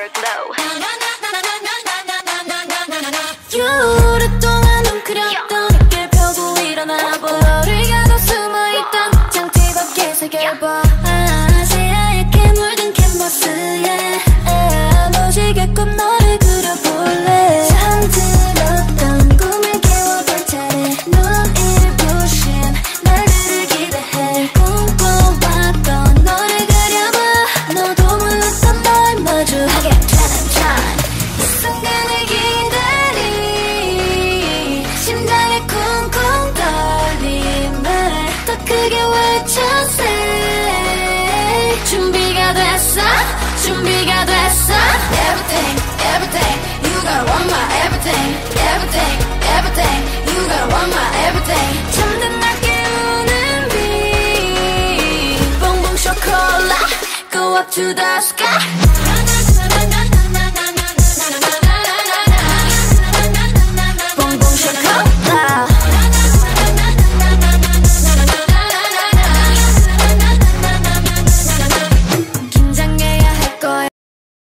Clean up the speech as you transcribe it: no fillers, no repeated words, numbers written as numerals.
오랫동안 웅크렸던 어깨 펴고 일어나봐 너를 가둬 숨어있던 장치 밖에 새겨봐 새하얗게 물든 캔버스에 무지개꽃 너를 그려볼래 잠들었던 꿈을 깨워볼 차례 눈을 부신 날들을 기대해 꿈꿔왔던 너를 그려봐 너도 몰랐던 널 마주하게 되는 time 이 순간을 기다리 심장에 쿵쿵 떨림을 더 크게 외쳐세 준비가 됐어 준비가 됐어 Everything everything you gotta want my everything everything everything you gotta want my everything 잠든 날 깨우는 빛 봉봉 초콜릿 go up to the sky